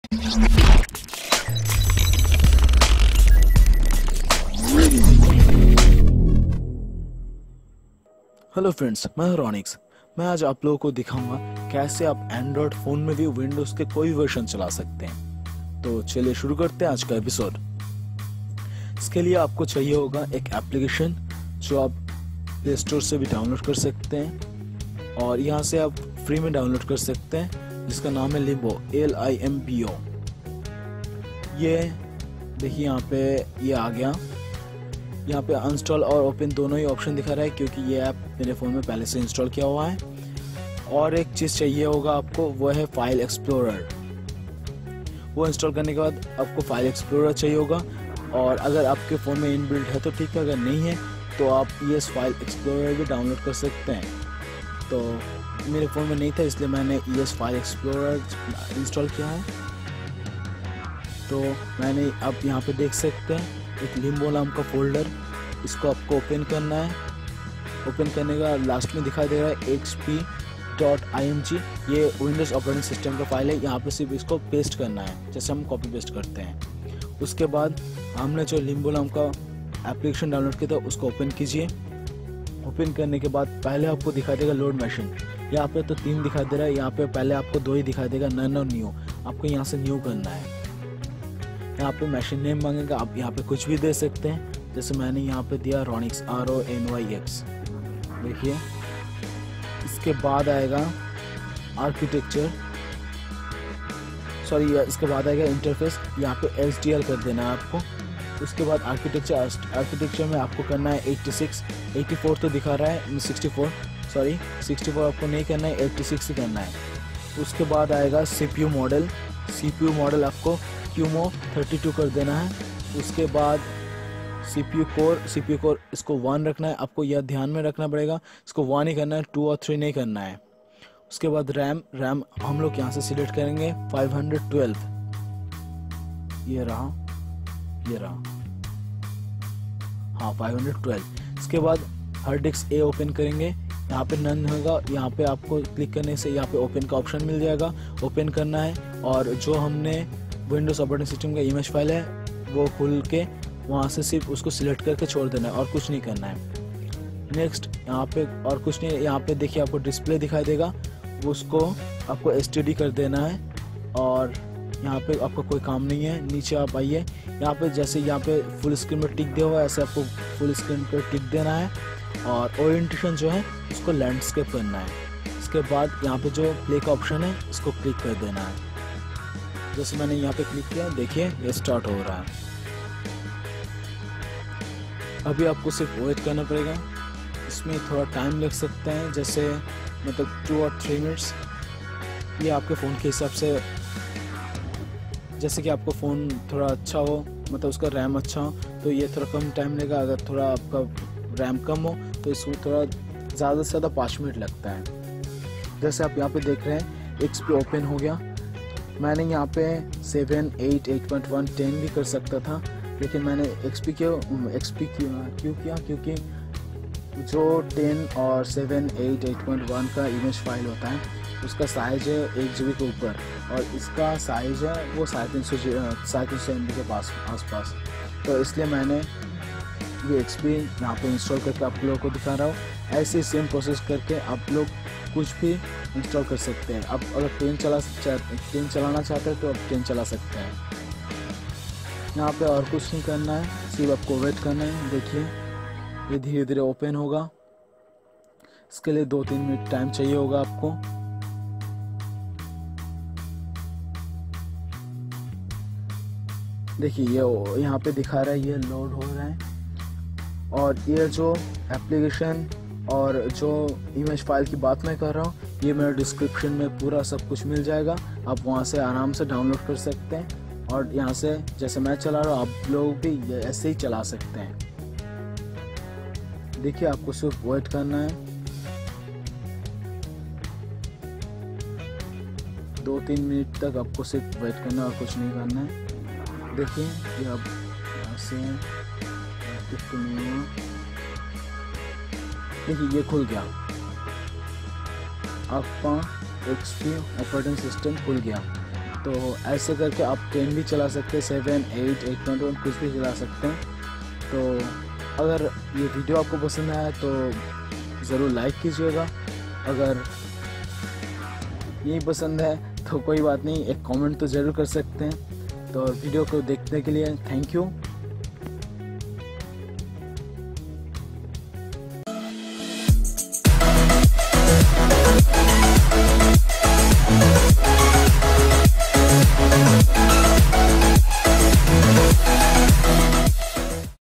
Hello friends, मैं हूं रॉनिक्स। मैं आज आप लोगों को दिखाऊंगा कैसे आप एंड्रॉयड फोन में भी विंडोज के कोई वर्जन चला सकते हैं। तो चलिए शुरू करते हैं आज का एपिसोड। इसके लिए आपको चाहिए होगा एक एप्लीकेशन जो आप प्ले स्टोर से भी डाउनलोड कर सकते हैं और यहाँ से आप फ्री में डाउनलोड कर सकते हैं, जिसका नाम है लिम्बो, LIMBO। ये देखिए यहाँ पे ये आ गया। यहाँ पे अनस्टॉल और ओपन दोनों ही ऑप्शन दिखा रहा है क्योंकि ये ऐप मेरे फ़ोन में पहले से इंस्टॉल किया हुआ है। और एक चीज़ चाहिए होगा आपको, वो है फाइल एक्सप्लोरर। वो इंस्टॉल करने के बाद आपको फाइल एक्सप्लोरर चाहिए होगा, और अगर आपके फ़ोन में इनबिल्ट है तो ठीक है, अगर नहीं है तो आप ये फाइल एक्सप्लोरर भी डाउनलोड कर सकते हैं। तो मेरे फ़ोन में नहीं था, इसलिए मैंने ये फाइल एक्सप्लोरर इंस्टॉल किया है। तो मैंने आप यहाँ पे देख सकते हैं एक लिम्बो नाम का फोल्डर, इसको आपको ओपन करना है। ओपन करने का लास्ट में दिखाई दे रहा है hp.img। ये विंडोज़ ऑपरेटिंग सिस्टम का फाइल है। यहाँ पे सिर्फ इसको पेस्ट करना है, जैसे हम कॉपी पेस्ट करते हैं। उसके बाद हमने जो लिम्बो नाम का एप्लीकेशन डाउनलोड किया था उसको ओपन कीजिए। ओपन करने के बाद पहले आपको दिखाई देगा लोड मशीन। यहाँ पे तो 3 दिखाई दे रहा है, यहाँ पे पहले आपको 2 ही दिखाई देगा, नन और न्यू। आपको यहाँ से न्यू करना है। यहाँ पे मशीन नेम मांगेगा, आप यहाँ पे कुछ भी दे सकते हैं, जैसे मैंने यहाँ पे दिया रॉनिक्स, RONYX। देखिए, इसके बाद आएगा आर्किटेक्चर, इसके बाद आएगा इंटरफेस। यहाँ पे HDL कर देना है आपको। उसके बाद आर्किटेक्चर में आपको करना है 86, 84 तो दिखा रहा है, 64 आपको नहीं करना है, 86 ही करना है। उसके बाद आएगा CPU मॉडल आपको QMO 32 कर देना है। उसके बाद CPU कोर इसको 1 रखना है। आपको यह ध्यान में रखना पड़ेगा, इसको 1 ही करना है, 2 और 3 नहीं करना है। उसके बाद रैम हम लोग यहाँ से सिलेक्ट करेंगे 512। ये रहा हाँ 512। इसके बाद हार्ड डिस्क A ओपन करेंगे। यहाँ पे नन होगा, यहाँ पे आपको क्लिक करने से यहाँ पे ओपन का ऑप्शन मिल जाएगा, ओपन करना है। और जो हमने विंडोज़ ऑपरेटिंग सिस्टम का इमेज फाइल है वो खुल के वहाँ से सिर्फ उसको सिलेक्ट करके छोड़ देना है और कुछ नहीं करना है। नेक्स्ट यहाँ पे और कुछ नहीं, यहाँ पे देखिए आपको डिस्प्ले दिखाई देगा, उसको आपको STD कर देना है। और यहाँ पे आपका कोई काम नहीं है। नीचे आप आइए, यहाँ पे जैसे यहाँ पे फुल स्क्रीन में टिक दिया हुआ है, ऐसे आपको फुल स्क्रीन पे टिक देना है। और ओरिएंटेशन जो है उसको लैंडस्केप करना है। इसके बाद यहाँ पे जो प्ले का ऑप्शन है इसको क्लिक कर देना है। जैसे मैंने यहाँ पे क्लिक किया, देखिए ये स्टार्ट हो रहा है। अभी आपको सिर्फ वेट करना पड़ेगा। इसमें थोड़ा टाइम लग सकता है, जैसे मतलब 2 और 3 मिनट्स। ये आपके फ़ोन के हिसाब से, जैसे कि आपका फ़ोन थोड़ा अच्छा हो, मतलब उसका रैम अच्छा हो तो ये थोड़ा कम टाइम लेगा। अगर थोड़ा आपका रैम कम हो तो इसमें थोड़ा ज़्यादा से ज़्यादा 5 मिनट लगता है। जैसे आप यहाँ पे देख रहे हैं XP ओपन हो गया। मैंने यहाँ पे 7, 8, 8.1, 10 भी कर सकता था, लेकिन मैंने XP क्यों किया, क्योंकि जो 10 और 7, 8, 8.1 का इमेज फाइल होता है उसका साइज है 1 GB के ऊपर, और इसका साइज है वो 350 MB के आसपास। तो इसलिए मैंने ये XP यहाँ पे इंस्टॉल करके आप लोगों को दिखा रहा हूँ। ऐसे सेम प्रोसेस करके आप लोग कुछ भी इंस्टॉल कर सकते हैं। आप अगर 10 चलाना चाहते हैं तो आप 10 चला सकते हैं। यहाँ पे और कुछ नहीं करना है, सिर्फ आपको वेट करना है। देखिए ये धीरे धीरे ओपन होगा। इसके लिए 2-3 मिनट टाइम चाहिए होगा आपको। देखिए ये यहाँ पे दिखा रहा है, ये लोड हो रहा है। और ये जो एप्लीकेशन और जो इमेज फाइल की बात मैं कर रहा हूँ, ये मेरे डिस्क्रिप्शन में पूरा सब कुछ मिल जाएगा। आप वहाँ से आराम से डाउनलोड कर सकते हैं, और यहाँ से जैसे मैं चला रहा हूँ आप लोग भी ऐसे ही चला सकते हैं। देखिए आपको सिर्फ वेट करना है, 2-3 मिनट तक आपको सिर्फ वेट करना है और कुछ नहीं करना है। देखिए ये अब ऐसे देखिए ये खुल गया, आपका XP ऑपरेटिंग सिस्टम खुल गया। तो ऐसे करके आप 10 भी चला सकते हैं, 7, 8, 8.1 कुछ भी चला सकते हैं। तो अगर ये वीडियो आपको पसंद आया तो ज़रूर लाइक कीजिएगा। अगर यही पसंद है तो कोई बात नहीं, एक कमेंट तो ज़रूर कर सकते हैं। तो वीडियो को देखने के लिए थैंक यू।